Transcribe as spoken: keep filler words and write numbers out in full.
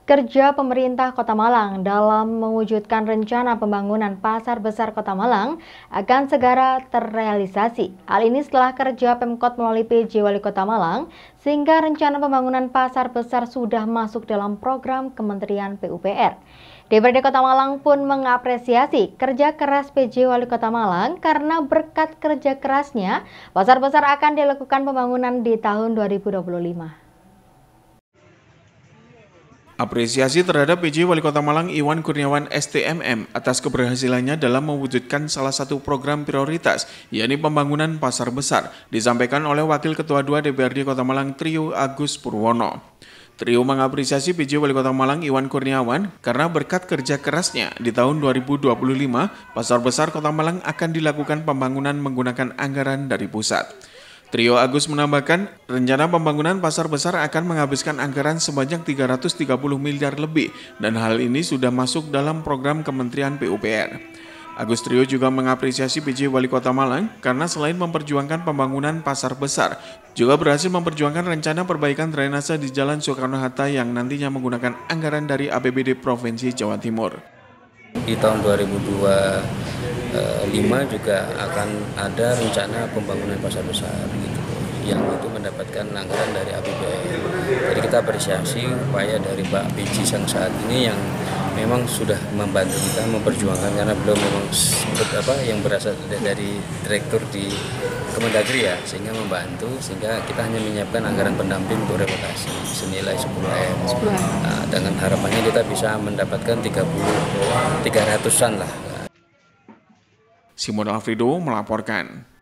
kerja pemerintah Kota Malang dalam mewujudkan rencana pembangunan Pasar Besar Kota Malang akan segera terrealisasi. Hal ini setelah kerja Pemkot melalui P J Wali Kota Malang, sehingga rencana pembangunan Pasar Besar sudah masuk dalam program Kementerian P U P R. D P R D Kota Malang pun mengapresiasi kerja keras P J Wali Kota Malang karena berkat kerja kerasnya, Pasar Besar akan dilakukan pembangunan di tahun dua ribu dua puluh lima. Apresiasi terhadap P J Wali Kota Malang Iwan Kurniawan S T M M atas keberhasilannya dalam mewujudkan salah satu program prioritas, yakni pembangunan pasar besar, disampaikan oleh Wakil Ketua dua D P R D Kota Malang Trio Agus Purwono. Trio mengapresiasi P J Wali Kota Malang Iwan Kurniawan karena berkat kerja kerasnya di tahun dua ribu dua puluh lima, Pasar Besar Kota Malang akan dilakukan pembangunan menggunakan anggaran dari pusat. Trio Agus menambahkan, rencana pembangunan pasar besar akan menghabiskan anggaran sebanyak tiga ratus tiga puluh miliar lebih dan hal ini sudah masuk dalam program Kementerian P U P R. Agus Trio juga mengapresiasi P J Wali Kota Malang karena selain memperjuangkan pembangunan pasar besar, juga berhasil memperjuangkan rencana perbaikan drainase di Jalan Soekarno-Hatta yang nantinya menggunakan anggaran dari A P B D Provinsi Jawa Timur. Di tahun dua ribu dua puluh lima juga akan ada rencana pembangunan pasar besar gitu, yang itu mendapatkan anggaran dari A P B D. Jadi kita apresiasi upaya dari Pak P J yang saat ini yang memang sudah membantu kita memperjuangkan, karena belum memang apa yang berasal dari direktur di Kemendagri ya, sehingga membantu sehingga kita hanya menyiapkan anggaran pendamping untuk relokasi senilai sepuluh M. Nah, dengan harapannya kita bisa mendapatkan tiga puluh tiga ratusan lah. Simon Alfredo melaporkan.